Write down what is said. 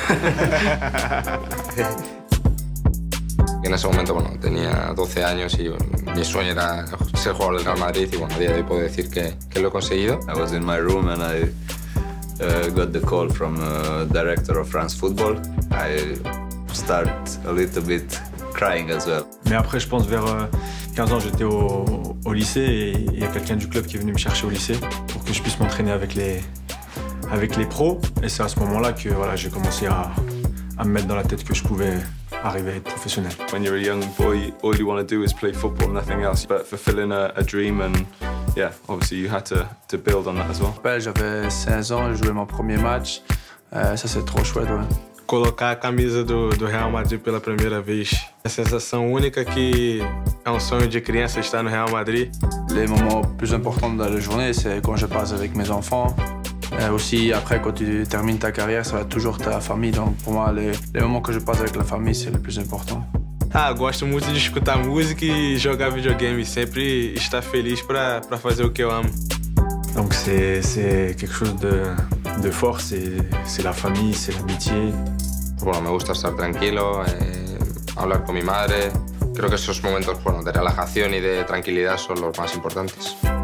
En ese momento, bueno, tenía 12 años y mi sueño era ser jugador del Real Madrid y bueno, a día de hoy puedo decir que lo he conseguido. I was in my room and I got the call from director of France Football. I start a little bit crying as well. Mais après, je pense vers 15 ans, j'étais au lycée et il y a quelqu'un du club qui est venu me chercher au lycée pour que je puisse m'entraîner avec les pros. Et c'est à ce moment-là que voilà, j'ai commencé à me mettre dans la tête que je pouvais arriver à être professionnel. When you're a young boy, all you want to do is play football, nothing else. But fulfilling a dream and yeah, obviously you had to build on that as well. J'avais 16 ans, je jouais mon premier match. Ça, c'est trop chouette, ouais. Colocar a camisa do Real Madrid pela primeira vez. A sensação única que é um sonho de criança estar no Real Madrid. Les moments plus importants de la journée, c'est quand je passe avec mes enfants. Aussi, après, quand tu termines ta carrière, ça va toujours ta famille. Donc, pour moi, les moments que je passe avec la famille, c'est le plus important. Gosto muito de escutar música e jogar videogame. Sempre estar feliz para fazer o que eu amo. Donc c'est quelque chose de fort, c'est la famille, c'est l'amitié. Bueno, me gusta estar tranquilo, hablar con mi madre. Creo que esos momentos, bueno, de relajación y de tranquilidad son los más importantes.